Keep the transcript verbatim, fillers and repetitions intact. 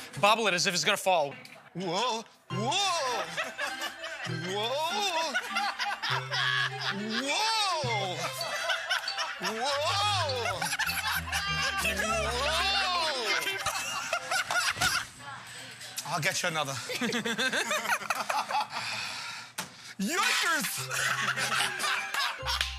Bobble it as if it's gonna fall. Whoa! Whoa! Whoa! Whoa! Whoa! Whoa! I'll get you another. Yoinkers!